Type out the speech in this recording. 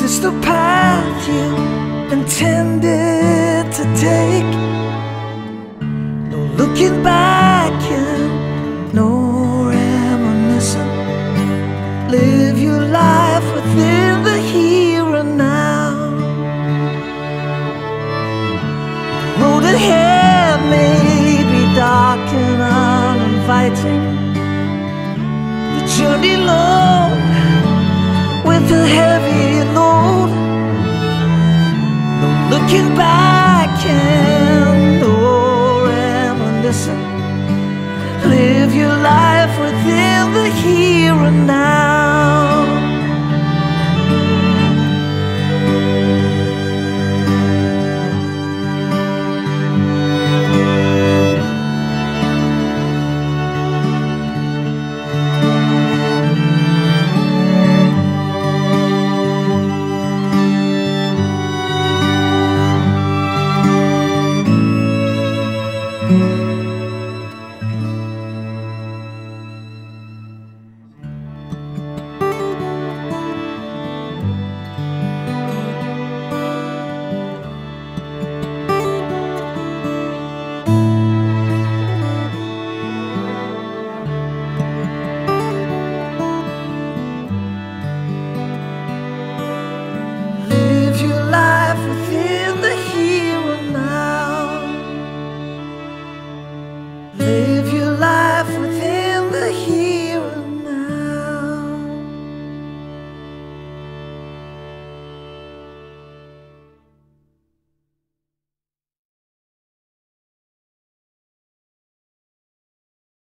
this the path you intended to take? No looking back and no reminiscing. Live your life within the here and now. The road ahead may be dark and uninviting, the journey long with a heavy load. No looking back